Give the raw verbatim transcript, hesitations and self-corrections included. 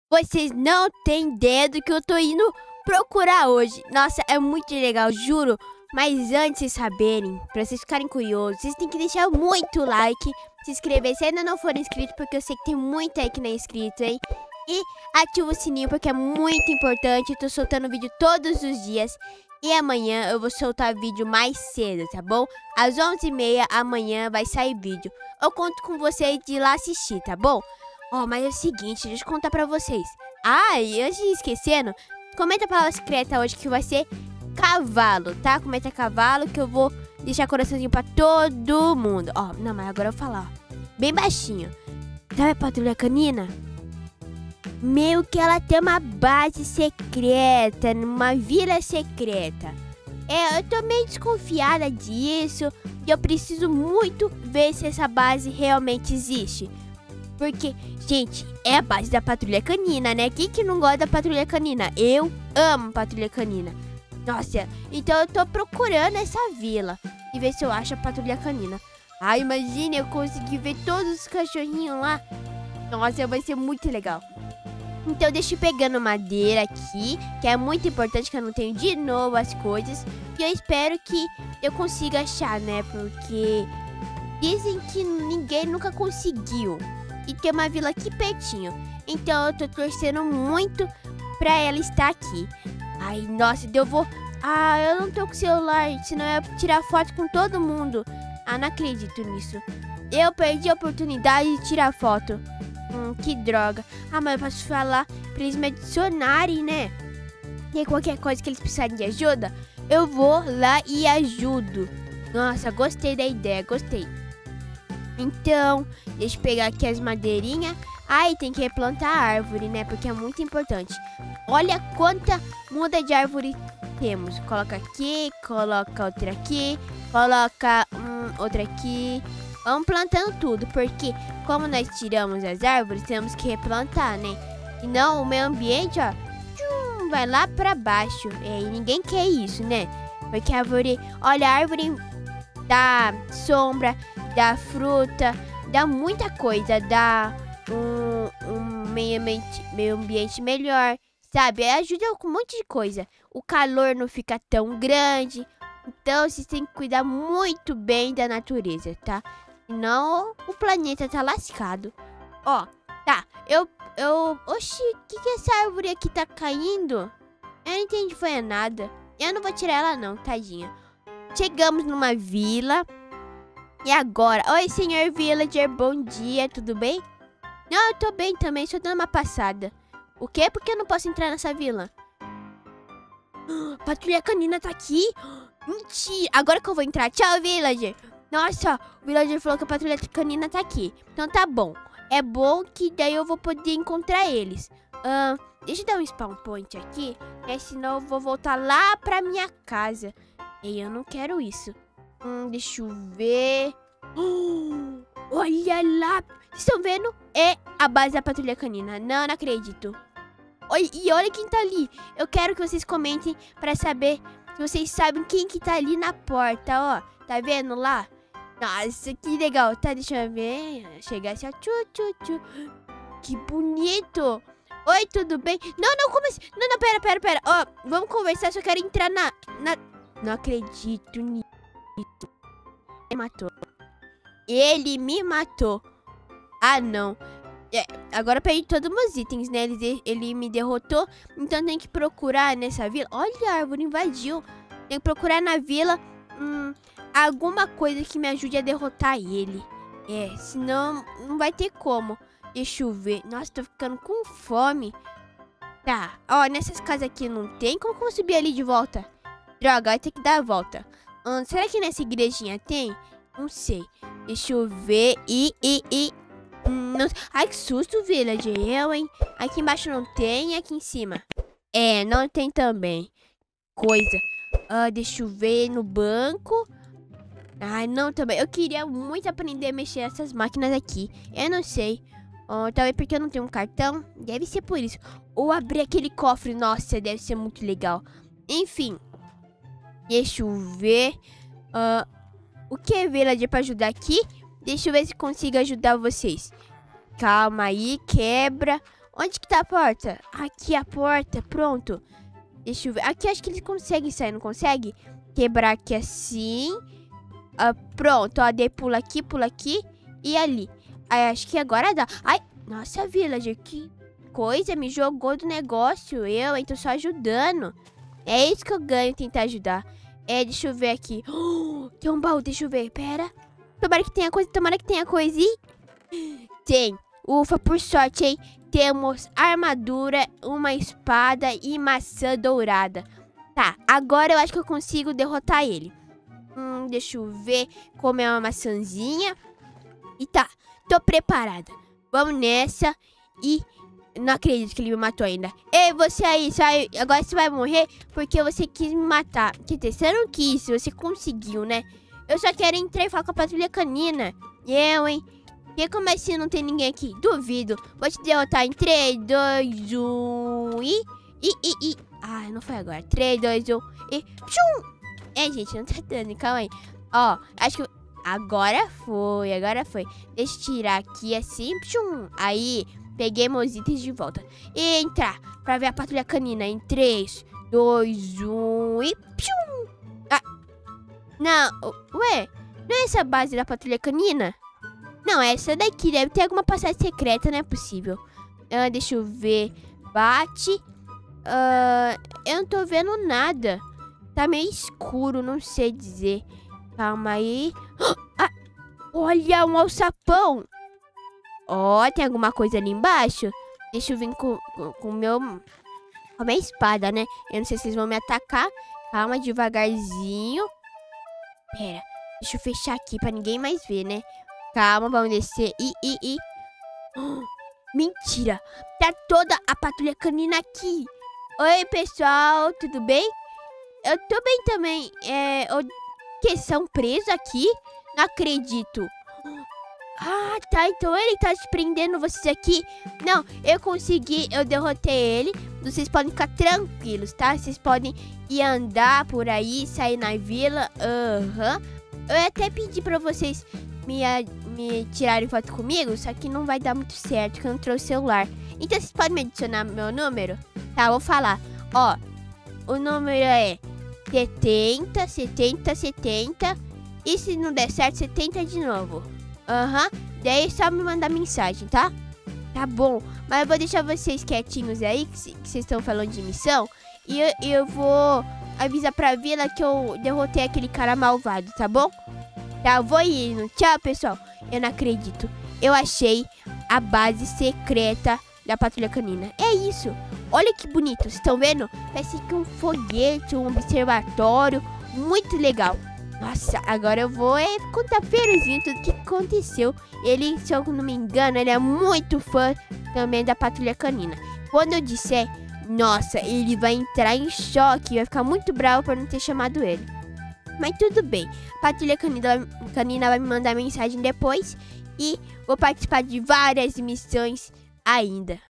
Vocês não têm ideia do que eu tô indo procurar hoje. Nossa, é muito legal, juro. Mas antes de vocês saberem, pra vocês ficarem curiosos, vocês têm que deixar muito like, se inscrever se ainda não for inscrito, porque eu sei que tem muita aí que não é inscrito, hein? E ativa o sininho, porque é muito importante. Eu tô soltando vídeo todos os dias. E amanhã eu vou soltar vídeo mais cedo, tá bom? Às onze e meia amanhã vai sair vídeo. Eu conto com vocês de ir lá assistir, tá bom? Ó, oh, mas é o seguinte, deixa eu contar pra vocês. Ah, e antes de ir esquecendo, comenta a palavra secreta hoje que vai ser cavalo, tá? Comenta cavalo que eu vou deixar coraçãozinho pra todo mundo. Ó, oh, não, mas agora eu vou falar, ó. Bem baixinho. Sabe a patrulha canina? Meu, que ela tem uma base secreta, numa vila secreta. É, eu tô meio desconfiada disso. E eu preciso muito ver se essa base realmente existe. Porque, gente, é a base da patrulha canina, né? Quem que não gosta da patrulha canina? Eu amo patrulha canina. Nossa, então eu tô procurando essa vila e ver se eu acho a patrulha canina. Ai, imagine eu conseguir ver todos os cachorrinhos lá. Nossa, vai ser muito legal. Então deixa eu pegando madeira aqui, que é muito importante que eu não tenho de novo as coisas. E eu espero que eu consiga achar, né? Porque dizem que ninguém nunca conseguiu. E tem uma vila aqui pertinho. Então eu tô torcendo muito pra ela estar aqui. Ai, nossa, eu vou... Ah, eu não tô com celular, senão eu ia tirar foto com todo mundo. Ah, não acredito nisso. Eu perdi a oportunidade de tirar foto. Hum, que droga. Ah, mas eu posso falar pra eles me adicionarem, né? E qualquer coisa que eles precisarem de ajuda, eu vou lá e ajudo. Nossa, gostei da ideia, gostei. Então, deixa eu pegar aqui as madeirinhas. Ai, tem que replantar a árvore, né? Porque é muito importante. Olha quanta muda de árvore temos. Coloca aqui, coloca outra aqui, coloca hum, outra aqui. Vamos plantando tudo, porque como nós tiramos as árvores, temos que replantar, né? Senão o meio ambiente, ó, tchum, vai lá pra baixo. É, e ninguém quer isso, né? Porque a árvore, olha, a árvore dá sombra, dá fruta, dá muita coisa, dá um, um meio, ambiente, meio ambiente melhor, sabe? Ajuda com um monte de coisa. O calor não fica tão grande. Então vocês têm que cuidar muito bem da natureza, tá? Senão o planeta tá lascado. Ó, tá, eu, eu... Oxi, o que que essa árvore aqui tá caindo? Eu não entendi, foi nada. Eu não vou tirar ela não, tadinha. Chegamos numa vila. E agora? Oi, senhor Villager, bom dia, tudo bem? Não, eu tô bem também, só dando uma passada. O quê? Por que eu não posso entrar nessa vila? Patrulha canina tá aqui? Mentira! Agora que eu vou entrar. Tchau, Villager. Nossa, o Villager falou que a patrulha canina tá aqui. Então tá bom. É bom que daí eu vou poder encontrar eles. Uh, deixa eu dar um spawn point aqui, né? Senão eu vou voltar lá pra minha casa. E eu não quero isso. Hum, deixa eu ver. Oh, olha lá. Vocês estão vendo? É a base da patrulha canina. Não, não acredito. Oi, e olha quem tá ali. Eu quero que vocês comentem pra saber se vocês sabem quem que tá ali na porta, ó. Tá vendo lá? Nossa, que legal. Tá, deixa eu ver. Chegar assim, ó. Tchu, tchu, tchu. Que bonito. Oi, tudo bem? Não, não, como assim? Não, não, pera, pera, pera. Ó, vamos conversar, só quero entrar na... na... Não acredito nisso. Ele matou. Ele me matou. Ah, não. É, agora eu perdi todos os meus itens, né? Ele, ele me derrotou. Então tem que procurar nessa vila. Olha, a árvore invadiu. Tem que procurar na vila hum, alguma coisa que me ajude a derrotar ele. É, senão não vai ter como. Deixa eu ver. Nossa, tô ficando com fome. Tá, ó, nessas casas aqui não tem. Como que eu vou subir ali de volta? Droga, vai ter que dar a volta. Hum, será que nessa igrejinha tem? Não sei. Deixa eu ver. E, e, e. Hum, não... Ai, que susto, Villager. Eu, hein? Aqui embaixo não tem e aqui em cima. É, não tem também. Coisa. Ah, deixa eu ver no banco. Ai, não também. Eu queria muito aprender a mexer nessas máquinas aqui. Eu não sei. Oh, talvez porque eu não tenho um cartão. Deve ser por isso. Ou abrir aquele cofre. Nossa, deve ser muito legal. Enfim. Deixa eu ver. Uh, o que é Villager pra ajudar aqui? Deixa eu ver se consigo ajudar vocês. Calma aí, quebra. Onde que tá a porta? Aqui a porta, pronto. Deixa eu ver. Aqui acho que eles conseguem sair, não consegue? Quebrar aqui assim. Ah, pronto, ó, daí pula aqui, pula aqui e ali. Aí, acho que agora dá. Ai, nossa, Villager, que coisa, me jogou do negócio. Eu, hein, tô só ajudando. É isso que eu ganho, tentar ajudar. É, deixa eu ver aqui. Oh, tem um baú, deixa eu ver, pera. Tomara que tenha coisa, tomara que tenha coisa. E... Tem, ufa, por sorte, hein. Temos armadura, uma espada e maçã dourada. Tá, agora eu acho que eu consigo derrotar ele. Hum, deixa eu ver, comer uma maçãzinha. E tá, tô preparada. Vamos nessa. E não acredito que ele me matou ainda. Ei, você aí, sai. Agora você vai morrer porque você quis me matar. Quer dizer, você não quis, você conseguiu, né? Eu só quero entrar e falar com a patrulha canina. Eu, hein? E como assim não tem ninguém aqui? Duvido. Vou te derrotar em três, dois, um e... E, e, e... Ah, não foi agora. três, dois, um e... Tchum! É, gente, não tá dando. Calma aí. Ó, acho que... Agora foi, agora foi. Deixa eu tirar aqui assim. Tchum! Aí, peguei meus itens de volta. E entrar pra ver a patrulha canina em três, dois, um e... Tchum! Ah, não, ué, não é essa a base da patrulha canina? Não, essa daqui deve ter alguma passagem secreta, não é possível. Ah, deixa eu ver. Bate. Ah, eu não tô vendo nada. Tá meio escuro, não sei dizer. Calma aí. Ah, olha, um alçapão. Ó, oh, tem alguma coisa ali embaixo. Deixa eu vir com o com meu... Com a minha espada, né? Eu não sei se vocês vão me atacar. Calma, devagarzinho. Pera, deixa eu fechar aqui pra ninguém mais ver, né? Calma, vamos descer. E, e, e. Oh, mentira. Tá toda a patrulha canina aqui. Oi, pessoal. Tudo bem? Eu tô bem também. É... O que? São presos aqui? Não acredito. Ah, tá. Então ele tá te prendendo vocês aqui. Não, eu consegui. Eu derrotei ele. Vocês podem ficar tranquilos, tá? Vocês podem ir andar por aí, sair na vila. Aham. Uhum. Eu ia até pedir pra vocês me, me tirarem foto comigo, só que não vai dar muito certo, porque eu não trouxe celular. Então vocês podem me adicionar meu número? Tá, vou falar. Ó, o número é setenta, setenta, setenta. E se não der certo, setenta de novo. Aham. Uhum. Daí é só me mandar mensagem, tá? Tá bom. Mas eu vou deixar vocês quietinhos aí, que vocês estão falando de missão. E eu, eu vou avisar pra vila que eu derrotei aquele cara malvado, tá bom? Tá, eu vou indo. Tchau, pessoal. Eu não acredito. Eu achei a base secreta da patrulha canina. É isso. Olha que bonito. Vocês estão vendo? Parece que um foguete, um observatório. Muito legal. Nossa, agora eu vou é, contar Feruzinho tudo que aconteceu. Ele, se eu não me engano, ele é muito fã também da patrulha canina. Quando eu disser, nossa, ele vai entrar em choque. Vai ficar muito bravo por não ter chamado ele. Mas tudo bem. Patrulha canina, canina vai me mandar mensagem depois. E vou participar de várias missões ainda.